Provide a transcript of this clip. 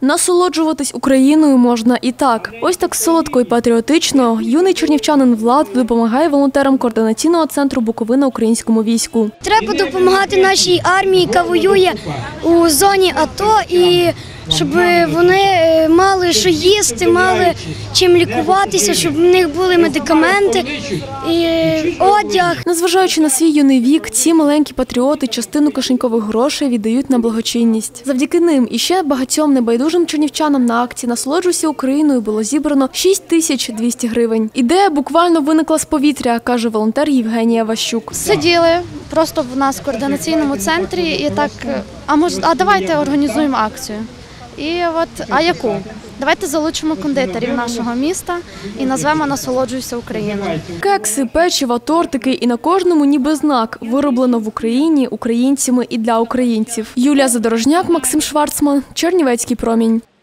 Насолоджуватись Україною можна і так. Ось так солодко і патріотично юний чернівчанин Влад допомагає волонтерам координаційного центру «Буковина» українському війську. Треба допомагати нашій армії, яка воює у зоні АТО, і щоб вони мали що їсти, мали чим лікуватися, щоб в них були медикаменти і одяг. Незважаючи на свій юний вік, ці маленькі патріоти частину кишенькових грошей віддають на благочинність. Завдяки ним і ще багатьом небайдужим чернівчанам на акції «Насолоджуйся Україною» було зібрано 6200 гривень. Ідея буквально виникла з повітря, каже волонтер Євгенія Ващук. Сиділи просто в нас в координаційному центрі і так, давайте організуємо акцію. І а яку? Давайте залучимо кондитерів нашого міста і назвемо «Насолоджуйся Україною». Кекси, печиво, тортики і на кожному ніби знак вироблено в Україні, українцями і для українців. Юлія Задорожняк, Максим Шварцман, Чернівецький промінь.